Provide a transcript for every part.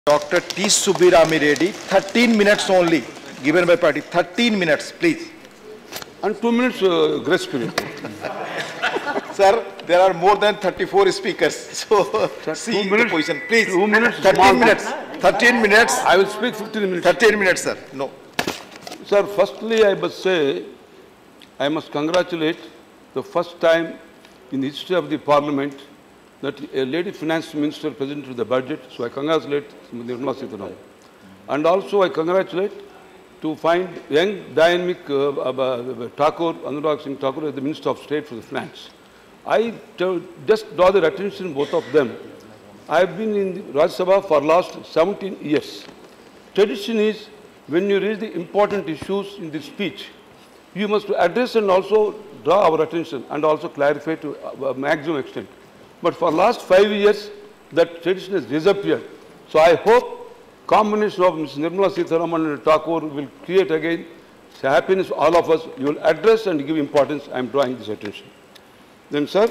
Dr. T. Subirami Reddy, 13 minutes only, given by party. 13 minutes, please. And 2 minutes grace period. Sir, there are more than 34 speakers. So, see the position, please. 2 minutes. 13 minutes. 13 minutes. I will speak 15 minutes. 13 minutes, sir. No. Sir, firstly, I must say, I must congratulate the first time in the history of the Parliament that a lady finance minister presented the budget. So I congratulate Nirmala Sitharaman. And also I congratulate to find young, dynamic Thakur, Anurag Singh Thakur as the Minister of State for the Finance. I just draw their attention, both of them. I have been in the Rajya Sabha for last 17 years. Tradition is, when you raise the important issues in the speech, you must address and also draw our attention and also clarify to a maximum extent. But for last 5 years, that tradition has disappeared. So I hope combination of Ms. Nirmala Sitharaman and Thakur will create again happiness for all of us. You will address and give importance. I am drawing this attention. Then, sir,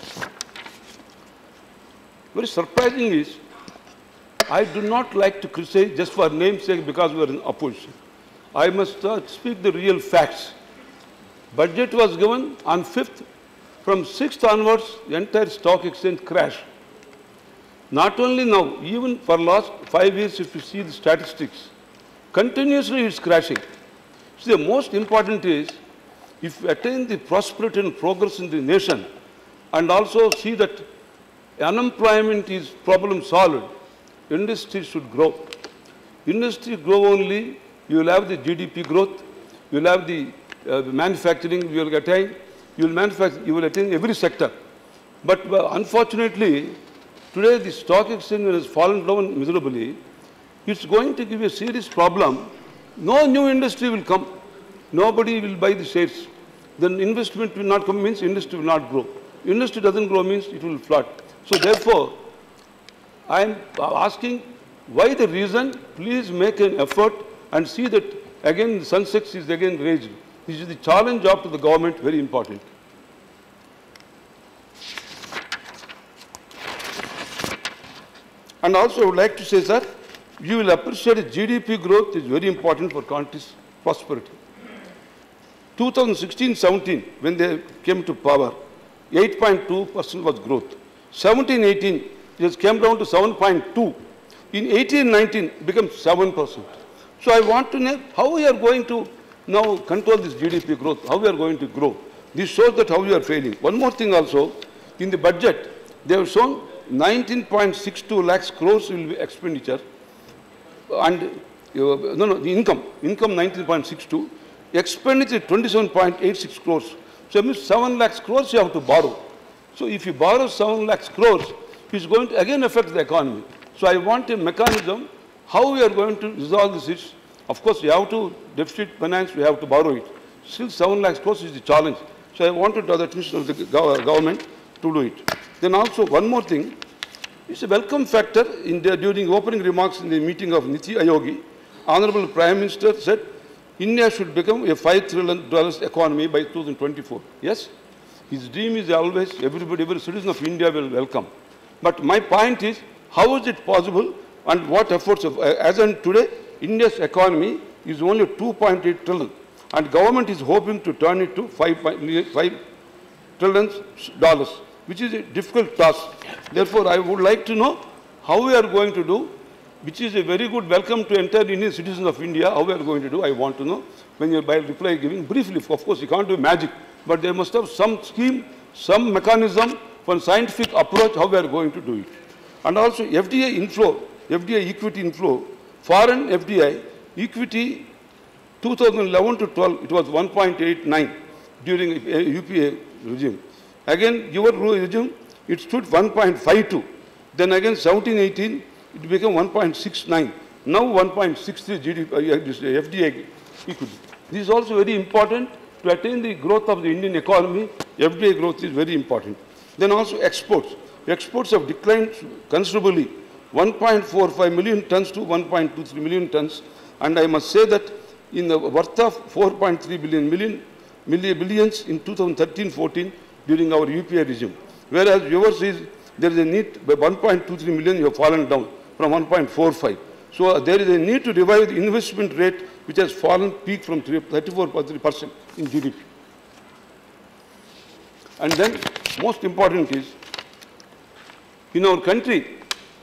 very surprising is, I do not like to criticize just for namesake because we are in opposition. I must speak the real facts. Budget was given on 5th. From 6th onwards, the entire stock exchange crashed. Not only now, even for last 5 years, if you see the statistics, continuously it's crashing. So the most important is, if we attain the prosperity and progress in the nation, and also see that unemployment is problem solved, industry should grow. Industry grow only, you will have the GDP growth, you will have the manufacturing, you will attain, you will manufacture, you will attain every sector. But unfortunately, today the stock exchange has fallen down miserably. It's going to give a serious problem. No new industry will come. Nobody will buy the shares. Then investment will not come, means industry will not grow. Industry doesn't grow, means it will flood. So therefore, I am asking why the reason. Please make an effort and see that again the Sensex is again raised. This is the challenge up to the government, very important. And also I would like to say, sir, you will appreciate GDP growth is very important for country's prosperity. 2016-17, when they came to power, 8.2% was growth. 17-18, it has came down to 7.2. In 18-19, became 7%. So I want to know how we are going to now control this GDP growth, how we are going to grow. This shows that how we are failing. One more thing also, in the budget, they have shown 19.62 lakhs crores will be expenditure, and the income 19.62, expenditure 27.86 crores. So it means 7 lakhs crores you have to borrow. So if you borrow 7 lakhs crores, it's going to again affect the economy. So I want a mechanism how we are going to resolve this issue. Of course, we have to deficit finance, we have to borrow it. Still 7 lakhs crores is the challenge. So I want to draw the attention of the government to do it. Then also one more thing, it's a welcome factor during opening remarks in the meeting of Niti Ayogi. Honorable Prime Minister said India should become a $5 trillion economy by 2024. Yes, his dream is always every citizen of India will welcome. But my point is, how is it possible and what efforts of, as on today, India's economy is only 2.8 trillion, and government is hoping to turn it to $5 trillion, which is a difficult task. Therefore, I would like to know how we are going to do, which is a very good welcome to entire Indian citizens of India, how we are going to do. I want to know, when you are by reply giving briefly, of course you can't do magic, but they must have some scheme, some mechanism for scientific approach, how we are going to do it. And also FDI inflow, FDI equity inflow, foreign FDI equity 2011 to 12, it was 1.89 during UPA regime. Again, your regime, it stood 1.52. Then again, 17-18, it became 1.69. Now 1.63 FDI equity. This is also very important to attain the growth of the Indian economy. FDI growth is very important. Then also exports. Exports have declined considerably, 1.45 million tons to 1.23 million tons. And I must say that in the worth of 4.3 billions in 2013-14 during our UPA regime. Whereas yours is, there is a need by 1.23 million you have fallen down. from 1.45. So there is a need to revive the investment rate, which has fallen peak from 34% in GDP. And then, most important is, in our country,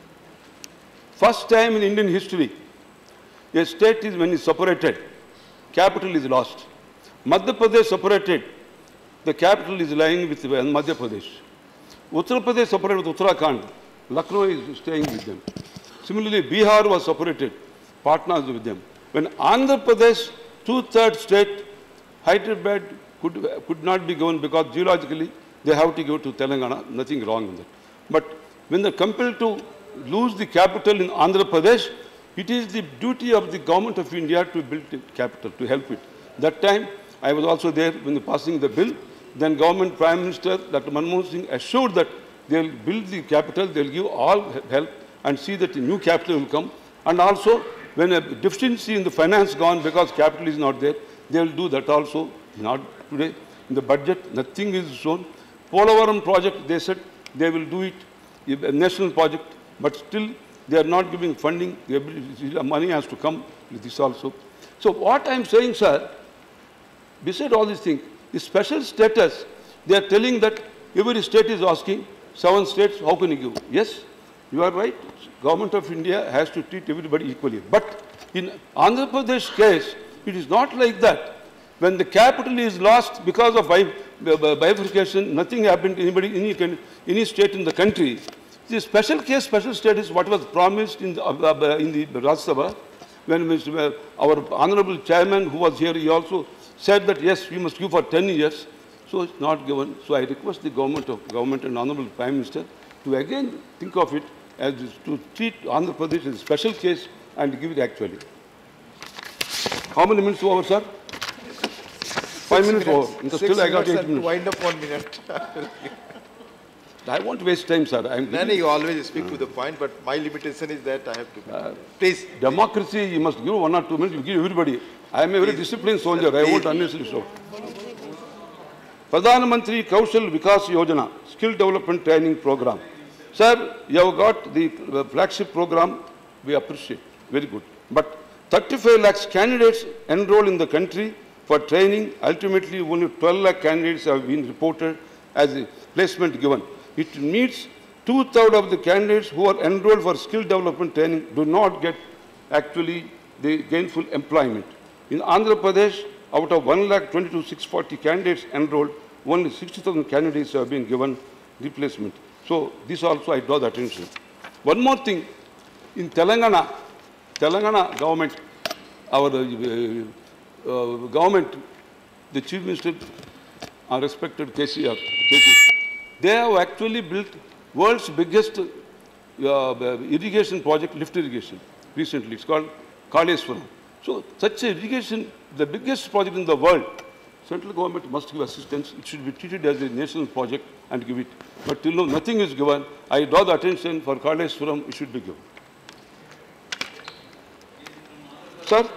first time in Indian history, a state is when it's separated, capital is lost. Madhya Pradesh separated, the capital is lying with Madhya Pradesh. Uttar Pradesh separated with Uttarakhand, Lucknow is staying with them. Similarly, Bihar was separated, Patna is with them. When Andhra Pradesh, two-thirds state, Hyderabad could not be given because geologically they have to go to Telangana, nothing wrong with that. But when they're compelled to lose the capital in Andhra Pradesh, it is the duty of the government of India to build the capital, to help it. That time, I was also there when the passing the bill. Then government Prime Minister, Dr. Manmohan Singh, assured that they will build the capital, they will give all help and see that a new capital will come. And also, when a deficiency in the finance gone because capital is not there, they will do that also. Not today. In the budget, nothing is shown. Polavaram project, they said they will do it, a national project, but still they are not giving funding. The money has to come with this also. So what I am saying, sir, beside all these things, the special status, they are telling that every state is asking, 7 states, how can you give? Yes, you are right. Government of India has to treat everybody equally. But in Andhra Pradesh case, it is not like that. When the capital is lost because of bifurcation, nothing happened to anybody, any state in the country. The special case, special status, what was promised in the Rajya Sabha, when our honorable chairman who was here, he also said that yes, we must give for 10 years. So it's not given. So I request the government and honorable Prime Minister to again think of it as to treat Andhra Pradesh as a special case and give it actually. How many minutes over, sir? 5 minutes over. Still I got 8 minutes. Wind up 1 minute. I won't waste time, sir. No, you always speak to the point, but my limitation is that I have to. Please. Democracy, you must give 1 or 2 minutes, you give everybody. I am a very disciplined soldier. I won't unnecessarily show. Pradhan Mantri Kaushal Vikas Yojana, Skill Development Training Program. Sir, you have got the flagship program. We appreciate. Very good. But 35 lakhs candidates enrolled in the country for training. Ultimately, only 12 lakh candidates have been reported as a placement given. It means 2/3 of the candidates who are enrolled for skill development training do not get actually the gainful employment. In Andhra Pradesh, out of 1,22,640 candidates enrolled, only 60,000 candidates have been given replacement. So this also I draw the attention. One more thing, in Telangana government, our government, the Chief Minister, our respected KCR, they have actually built world's biggest irrigation project, lift irrigation, recently. It's called Kaleswaram. So such irrigation, the biggest project in the world, central government must give assistance. It should be treated as a national project and give it. But till now, nothing is given. I draw the attention for Kaleswaram, it should be given. Sir,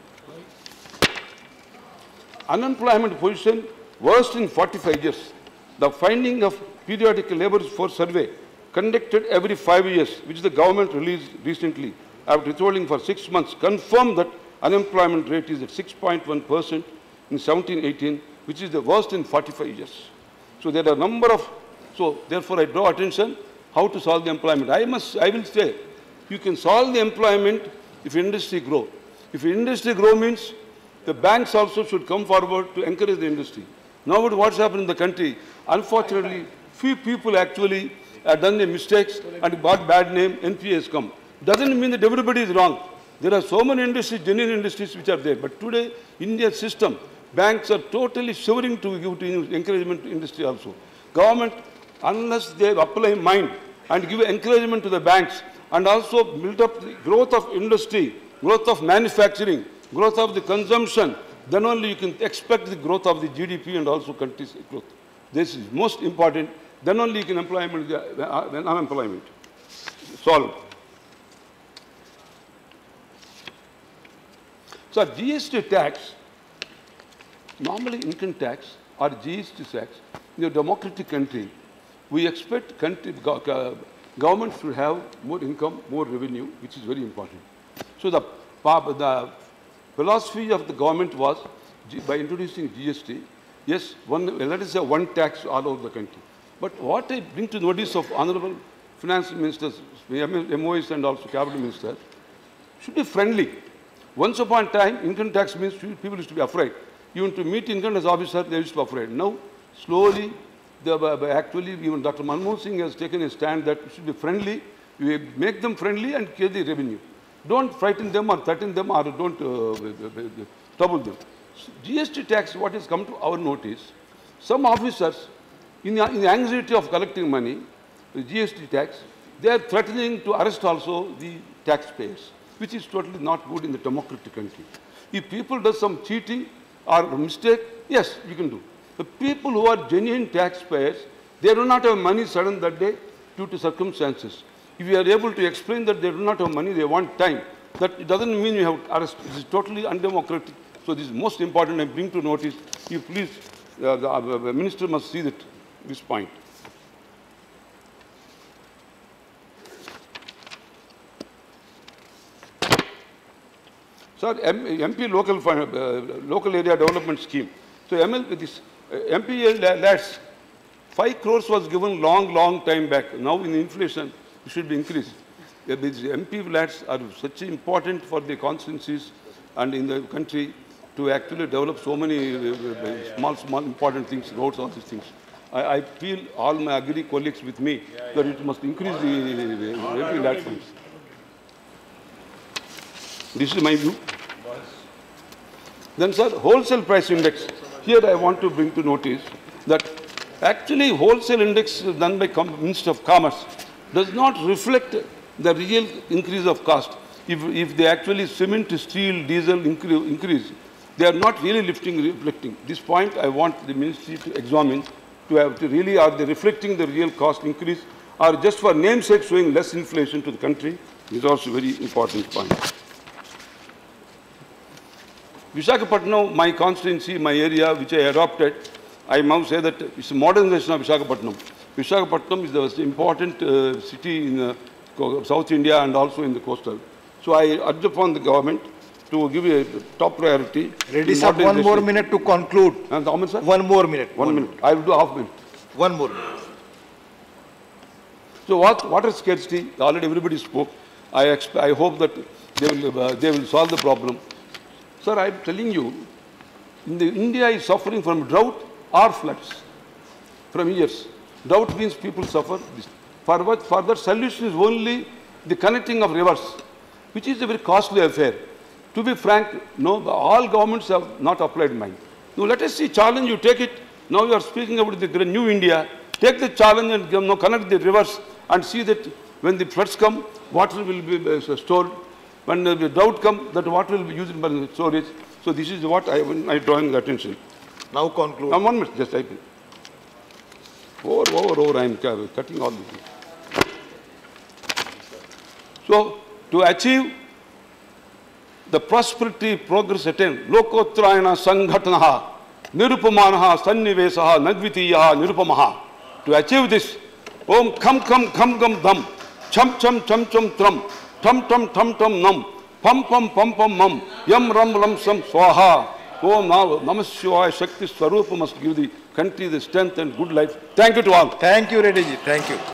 unemployment position worst in 45 years. The finding of periodic labor force survey conducted every 5 years, which the government released recently after withholding for 6 months, confirmed that unemployment rate is at 6.1% in 17-18, which is the worst in 45 years. So there are a number of, so therefore I draw attention how to solve the employment. I will say, you can solve the employment if industry grow. If industry grow means the banks also should come forward to encourage the industry. Now what's happened in the country, unfortunately, few people actually have done the mistakes and got bad name, NPA has come. Doesn't mean that everybody is wrong. There are so many industries, genuine industries which are there. But today, India's system, banks are totally shivering to give to encouragement to industry also. Government, unless they apply mind and give encouragement to the banks and also build up the growth of industry, growth of manufacturing, growth of the consumption, then only you can expect the growth of the GDP and also country's growth. This is most important. Then only you can unemployment solved. So GST tax, normally income tax or GST tax, in a democratic country, we expect government should have more income, more revenue, which is very important. So the philosophy of the government was, by introducing GST, yes, let us say one tax all over the country. But what I bring to notice of Honorable Finance Ministers, MOEs and also Cabinet Minister, should be friendly. Once upon a time, income tax means people used to be afraid. Even to meet income tax officer, they used to be afraid. Now, slowly, actually, even Dr. Manmohan Singh has taken a stand that it should be friendly. You make them friendly and get the revenue. Don't frighten them or threaten them or don't trouble them. GST tax, what has come to our notice, some officers, in the anxiety of collecting money, the GST tax, they are threatening to arrest also the taxpayers, which is totally not good in the democratic country. If people do some cheating or mistake, yes, you can do. The people who are genuine taxpayers, they do not have money sudden that day due to circumstances. If you are able to explain that they do not have money, they want time, that it doesn't mean you have to arrest. This is totally undemocratic. So this is most important. I bring to notice. You please, the minister must see this point. Sir, MP local area development scheme. So MP lads, 5 crores was given long time back. Now in inflation, it should be increased. These MP lads are such important for the constituencies and in the country to actually develop so many small important things, roads, all these things. I feel all my agri colleagues with me that it must increase the MP lad funds. This is my view. Then, sir, wholesale price index. Here I want to bring to notice that actually wholesale index done by Minister of Commerce does not reflect the real increase of cost. If they actually cement, steel, diesel increase, they are not really reflecting. This point I want the ministry to examine, to really are they reflecting the real cost increase or just for namesake showing less inflation to the country. This is also a very important point. Visakhapatnam, my constituency, my area, which I adopted, I must say that it's a modernization of Visakhapatnam. Visakhapatnam is the most important city in South India and also in the coastal. So I urge upon the government to give a top priority. Ready, sir, 1 more minute to conclude. And how much, sir? 1 more minute. 1 minute. I will do half minute. 1 more minute. So water scarcity, already everybody spoke. I hope that they will solve the problem. Sir, I am telling you, India is suffering from drought or floods from years. Drought means people suffer. For that solution is only the connecting of rivers, which is a very costly affair. To be frank, no, all governments have not applied mine. Now let us see challenge, you take it. Now you are speaking about the new India. Take the challenge and connect the rivers and see that when the floods come, water will be stored. When the drought comes, that water will be used in storage. So this is what I drawing the attention. Now conclude. Now 1 minute, just type it. Over, I am cutting all this. So, to achieve the prosperity, progress attained, Lokotrayana Sanghatanaha, Nirupamanaha, Sannivesaha, Nadvitiyaha, Nirupamaha. To achieve this, Om Kam Dham, Cham Tram, Tam Nam, Pam Mam, Yam Ram Sam Swaha. Om Namah Shivaya Shakti Swarupa must give the country the strength and good life. Thank you to all. Thank you, Reddy ji. Thank you.